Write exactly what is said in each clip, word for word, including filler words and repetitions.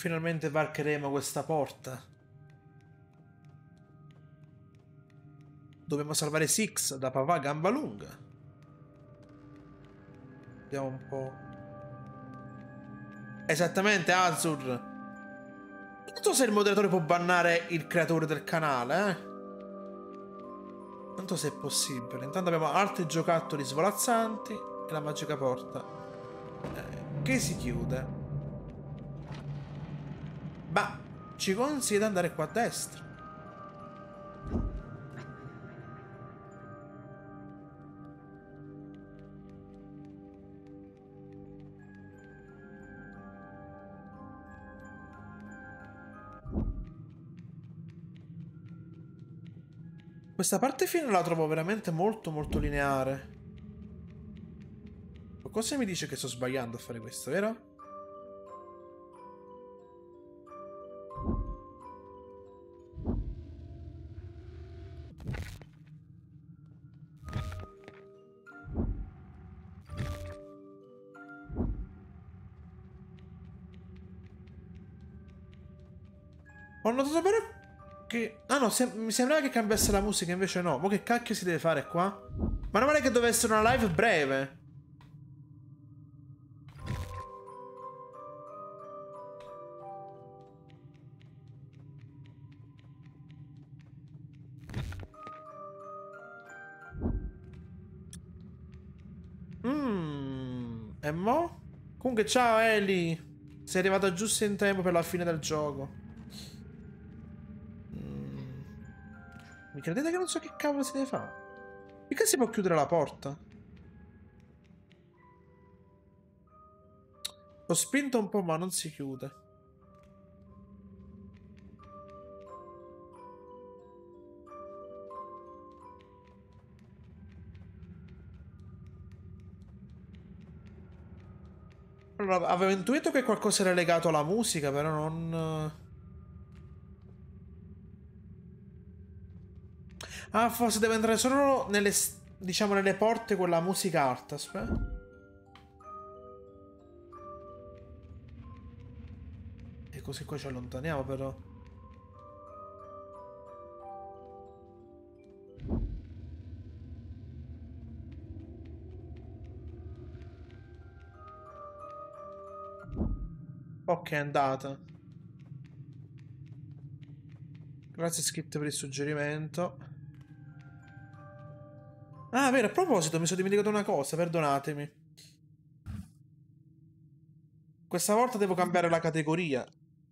finalmente varcheremo questa porta. Dobbiamo salvare Six da papà Gambalunga. Vediamo un po'. Esattamente, Azur. Non so se il moderatore può bannare il creatore del canale, eh. Non so se è possibile. Intanto abbiamo altri giocattoli svolazzanti e la magica porta eh, che si chiude. Ma ci consiglia di andare qua a destra. Questa parte finale la trovo veramente molto molto lineare. Cosa mi dice che sto sbagliando a fare questo, vero? Ho notato però che... Ah no, sem mi sembrava che cambiasse la musica, invece no. Ma che cacchio si deve fare qua? Ma non pare che dovesse essere una live breve. Mmm. E mo? Comunque ciao Eli. Sei arrivata giusto in tempo per la fine del gioco. Mm. Mi credete che non so che cavolo si deve fare? Mica si può chiudere la porta? L'ho spinto un po' ma non si chiude. Allora, avevo intuito che qualcosa era legato alla musica, però non... Ah, forse devo entrare solo nelle, diciamo, nelle porte con la musica alta, aspetta. E così qua ci allontaniamo, però. Ok, è andata. Grazie Skit per il suggerimento. Ah, vero, a proposito, mi sono dimenticato una cosa, perdonatemi. Questa volta devo cambiare la categoria.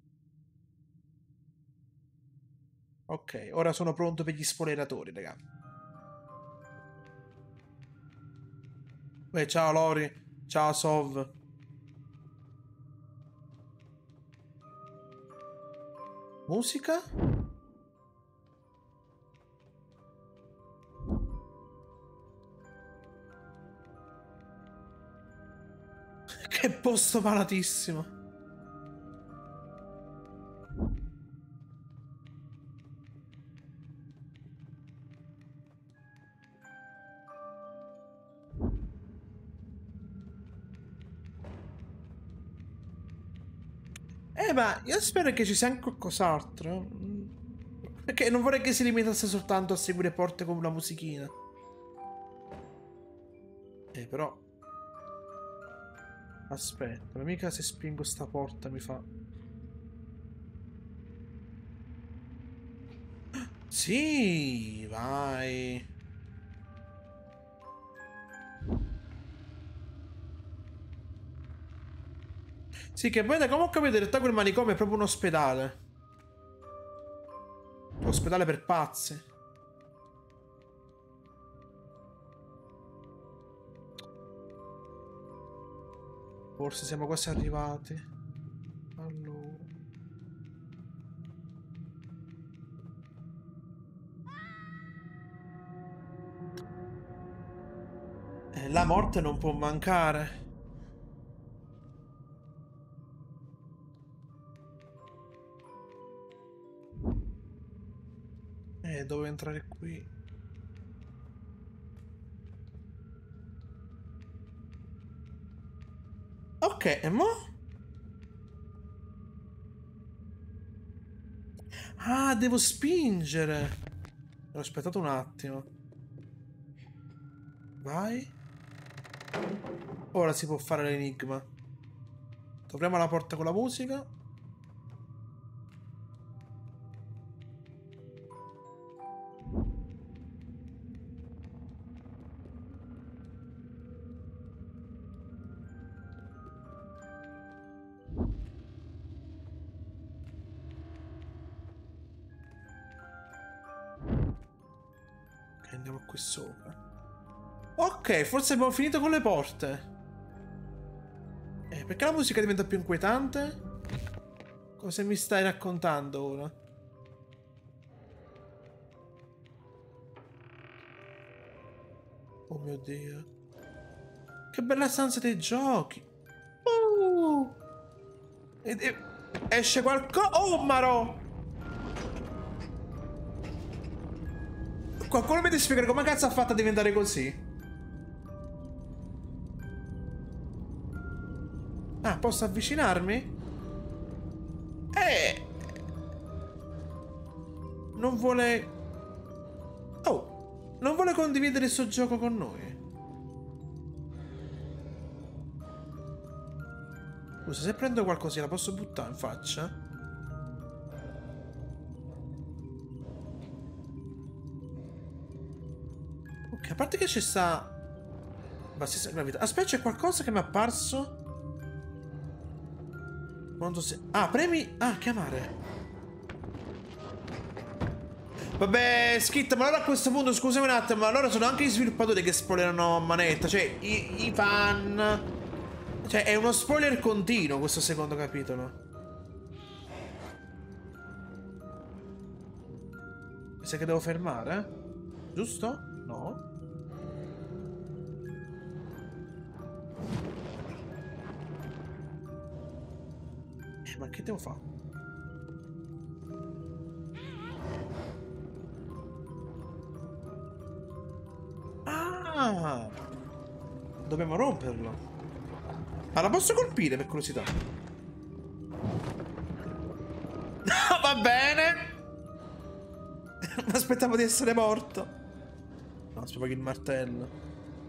Ok, ora sono pronto per gli spoileratori, raga. Beh, ciao Lori, ciao Sov. Musica? Che posto malatissimo. Eh, ma io spero che ci sia anche qualcos'altro. Perché non vorrei che si limitasse soltanto a seguire porte con una musichina. Eh, però... Aspetta, ma mica se spingo sta porta mi fa... Sì, vai. Sì, che poi da come ho capito in realtà quel manicomio è proprio un ospedale. Un ospedale per pazzi. Forse siamo quasi arrivati. Allora. Eh, la morte non può mancare. Eh, devo entrare qui. Ok, e mo? Ah, devo spingere. Ho aspettato un attimo. Vai. Ora si può fare l'enigma. Apriamo la porta con la musica. Ok, andiamo qui sopra. Ok, forse abbiamo finito con le porte. Eh, perché la musica diventa più inquietante? Cosa mi stai raccontando ora? Oh mio Dio. Che bella stanza dei giochi. Uh. Ed, e, esce qualcosa. Oh Marò. Qualcuno mi deve spiegare come cazzo ha fatto a diventare così? Ah, posso avvicinarmi? Eh. Non vuole... Oh. Non vuole condividere il suo gioco con noi. Scusa, se prendo qualcosina la posso buttare in faccia? Ok, a parte che ci sta... bassissima gravità. Aspetta, c'è qualcosa che mi è apparso? Quando si... Ah, premi... Ah, chiamare. Vabbè, Skit, ma allora a questo punto, scusami un attimo, ma allora sono anche gli sviluppatori che spoilerano a manetta, cioè i, i fan... Cioè, è uno spoiler continuo questo secondo capitolo. Mi sa che devo fermare? Giusto? No? Eh, ma che devo fare? Ah! Dobbiamo romperlo. Ma la posso colpire per curiosità? Va bene! Mi aspettavo di essere morto. No, si paghi il martello.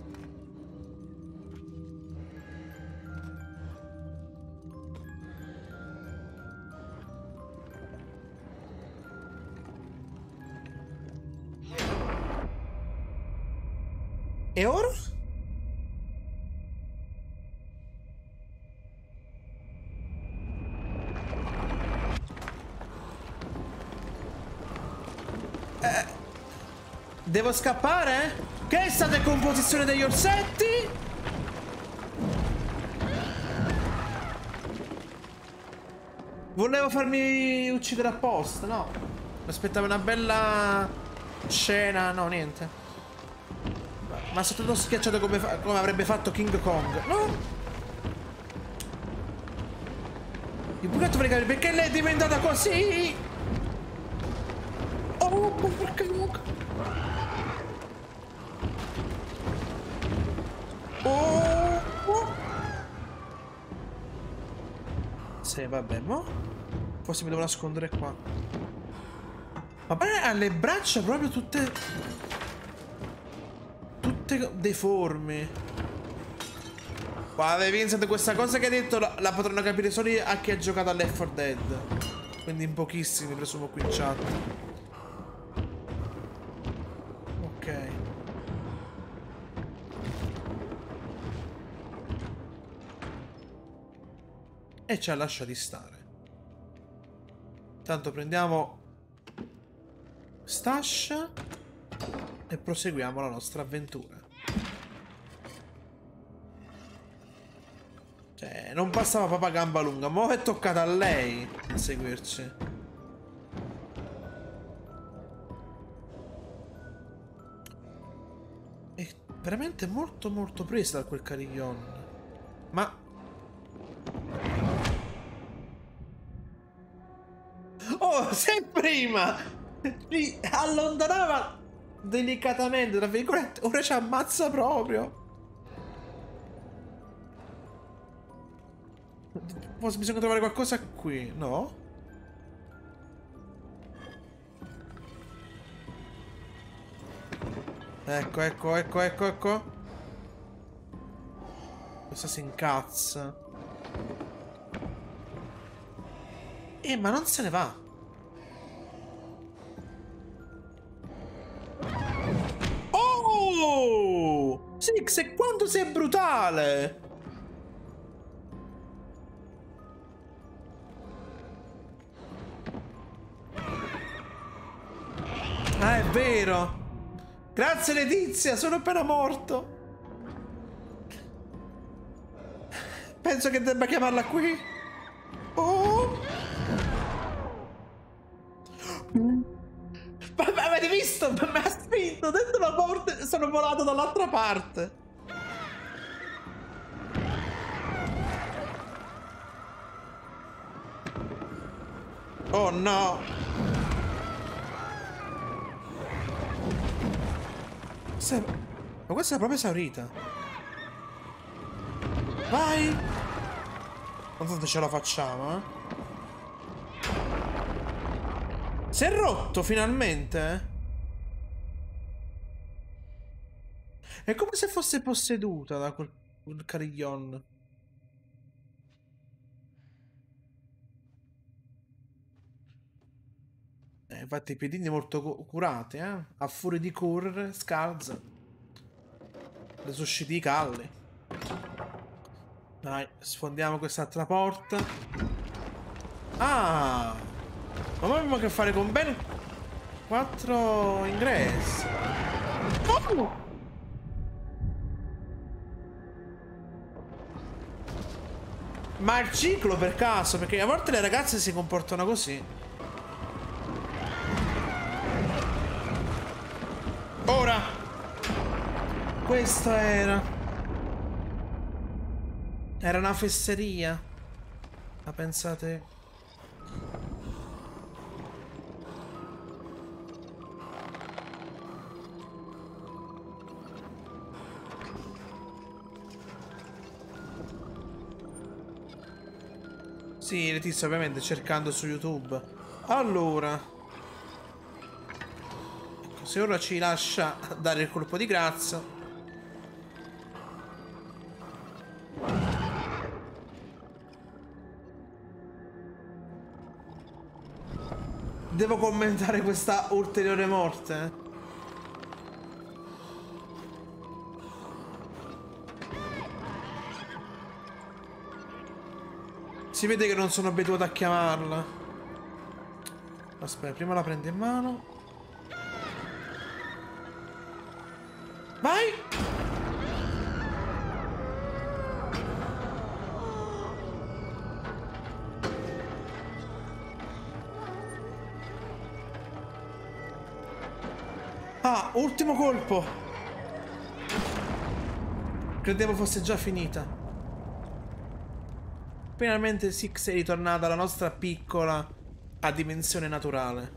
E ora? Eh, devo scappare? Che è stata decomposizione degli orsetti? Volevo farmi uccidere apposta, no? Mi aspettavo una bella scena, no, niente. Ma sono stato schiacciato come, fa come avrebbe fatto King Kong. No! Il buchetto per capire perché lei è diventata così? Oh, porca mucca! Oh, oh! Sì, vabbè, mo? Forse mi devo nascondere qua. Ma poi ha le braccia proprio tutte... tutte deformi. Guarda, Vincent, questa cosa che hai detto la, la potranno capire solo a chi ha giocato a Left four Dead. Quindi in pochissimi, presumo, qui in chat. Ok. E ci ha lasciati stare. Tanto prendiamo Stash e proseguiamo la nostra avventura. Cioè, non passava papà a gamba lunga. Mo' è toccata a lei a seguirci. È veramente molto molto presa da quel carillon. Ma... Oh, se prima li allontanava delicatamente, tra virgolette, ora ci ammazza proprio. Forse bisogna trovare qualcosa qui, no? Ecco, ecco, ecco, ecco, ecco. Questa si incazza. Eh, ma non se ne va. Oh! Six, e quanto sei brutale! Ah, è vero. Grazie Letizia, sono appena morto. Penso che debba chiamarla qui. Oh! Ma, ma avete visto? Mi ha spinto dentro la porta e sono volato dall'altra parte. Oh no! Questa... Ma questa è proprio esaurita. Vai! Quanto ce la facciamo, eh? Si è rotto finalmente? È come se fosse posseduta da quel, quel Carillon. Eh, infatti i piedini molto curati, eh? A furia di correre, scalza. Le susciti i calli. Dai, sfondiamo quest'altra porta. Ah! Ma poi abbiamo a che fare con ben quattro ingressi. Oh! Ma il ciclo per caso? Perché a volte le ragazze si comportano così. Ora! Questo era... Era una fesseria. Ma pensate... Sì, Letizia ovviamente cercando su YouTube. Allora... Ecco, se ora ci lascia dare il colpo di grazia... Devo commentare questa ulteriore morte? Si vede che non sono abituato a chiamarla. Aspetta, prima la prendo in mano. Vai! Ah, ultimo colpo. Credevo fosse già finita. Finalmente Six è ritornata alla nostra piccola a dimensione naturale.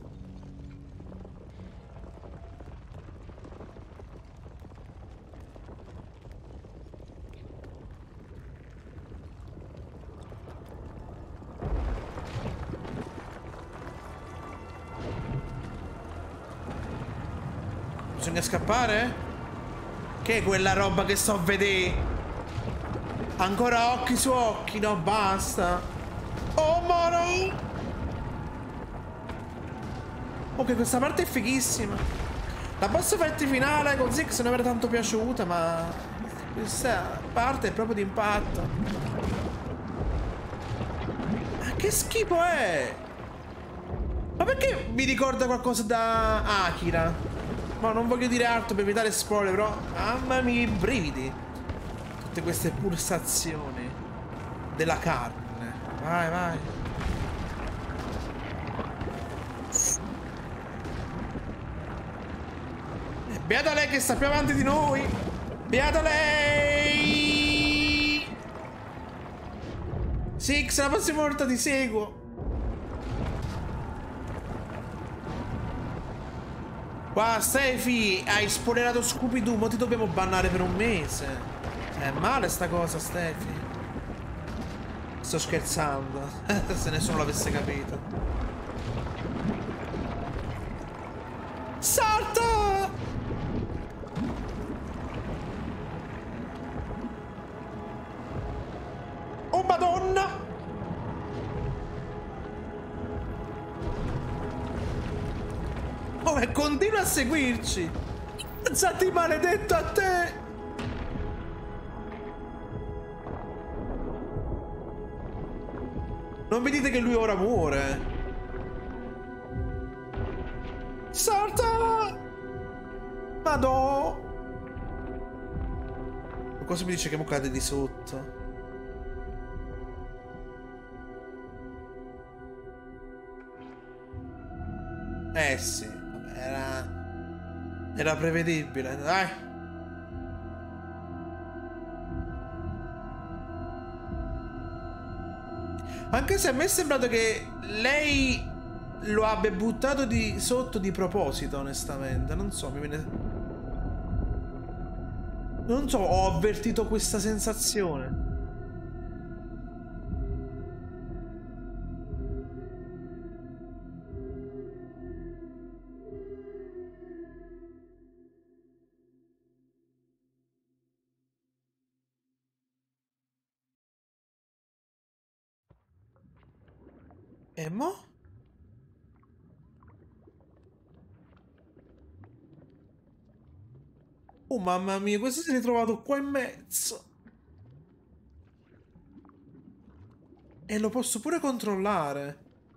Bisogna scappare? Che è quella roba che sto a vedere? Ancora occhi su occhi, no, basta. Oh, mano! Ok, questa parte è fighissima. La boss fight finale con Six non mi era tanto piaciuta, ma questa parte è proprio d'impatto. Ma che schifo è? Ma perché mi ricorda qualcosa da Akira? Ma non voglio dire altro per evitare spoiler, però mamma mia, i brividi. Tutte queste pulsazioni della carne. Vai, vai. E beata lei che sta più avanti di noi. Beata lei. Six, la prossima volta ti seguo. Qua, Steffi, hai spoilerato Scooby-Doo, mo ti dobbiamo bannare per un mese. È male sta cosa, Steffi. Sto scherzando. Se nessuno l'avesse capito. Salta! Madonna! Oh, e continua a seguirci! Alzati maledetto a te! Non vedete che lui ora muore? Salta! Madò! Cosa mi dice che mo cade di sotto? Eh sì, vabbè, era... Era prevedibile, dai. Anche se a me è sembrato che lei lo abbia buttato di sotto di proposito, onestamente. Non so, mi viene... Non so, ho avvertito questa sensazione. E mo? Oh mamma mia, questo si è ritrovato qua in mezzo. E lo posso pure controllare.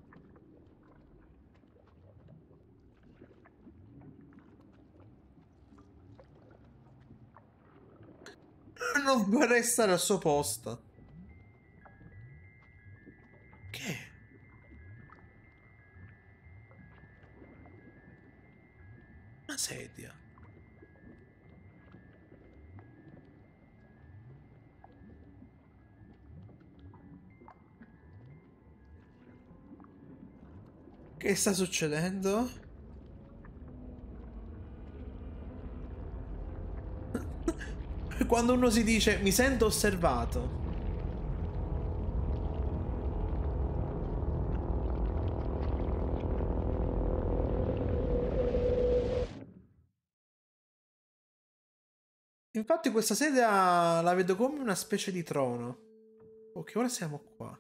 Non vorrei stare al suo posto. Che? Una sedia. Che sta succedendo? Quando uno si dice mi sento osservato. Infatti questa sedia la vedo come una specie di trono. Ok, ora siamo qua.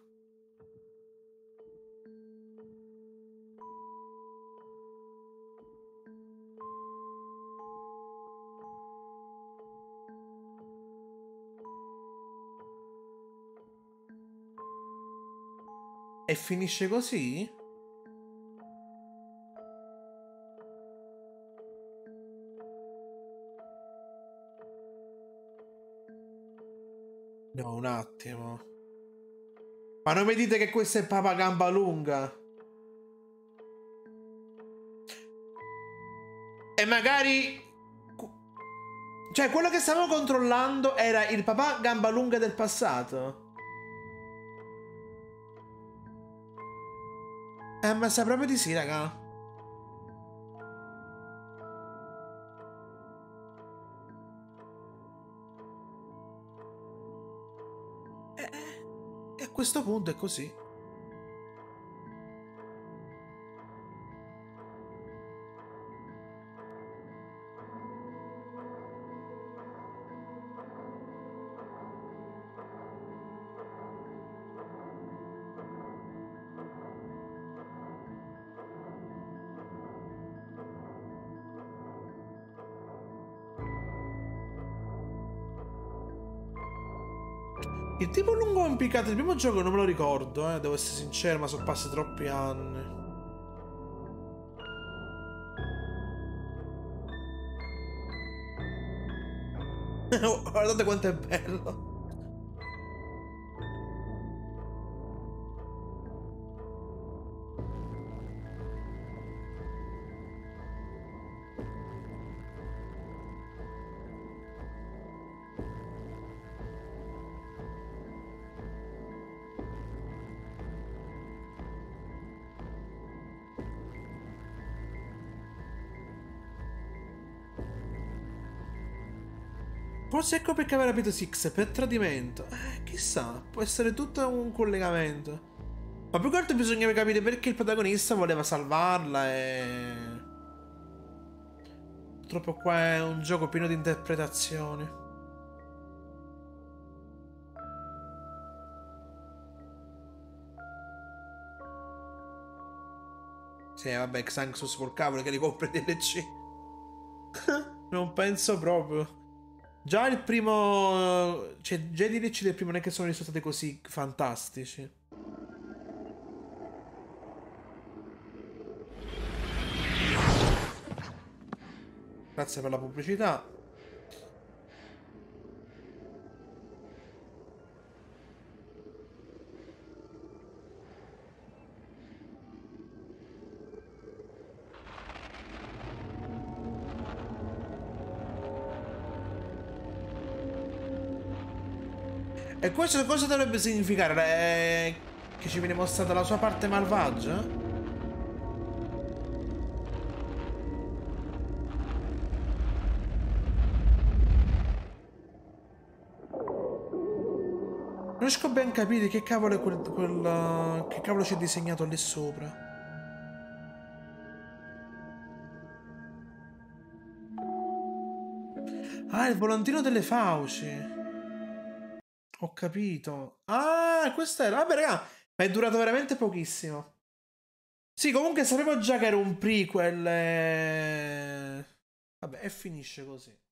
E finisce così? No, un attimo. Ma non mi dite che questo è Papa Gambalunga? E magari... Cioè, quello che stavo controllando era il Papà Gambalunga del passato? Eh, ma sa proprio di sì, raga. E, e a questo punto è così. Il tipo lungo impiccato del primo gioco non me lo ricordo, eh, devo essere sincero, ma sono passati troppi anni. Oh, guardate quanto è bello. Forse ecco perché aveva rapito Six, per tradimento. Eh, chissà, può essere tutto un collegamento. Ma più che altro bisogna capire perché il protagonista voleva salvarla e... Purtroppo qua è un gioco pieno di interpretazioni. Sì, vabbè, Xanxus col cavolo che li compra D L C. Non penso proprio. Già il primo... Cioè, già i D L C del primo non è che sono risultati così fantastici. Grazie per la pubblicità. E questo cosa dovrebbe significare? Eh, che ci viene mostrata la sua parte malvagia? Non riesco ben a capire che cavolo è quel, quel... Che cavolo c'è disegnato lì sopra. Ah, il volantino delle fauci. Ho capito. Ah, questo era... Vabbè, raga, ma è durato veramente pochissimo. Sì, comunque sapevo già che era un prequel. E... Vabbè, e finisce così.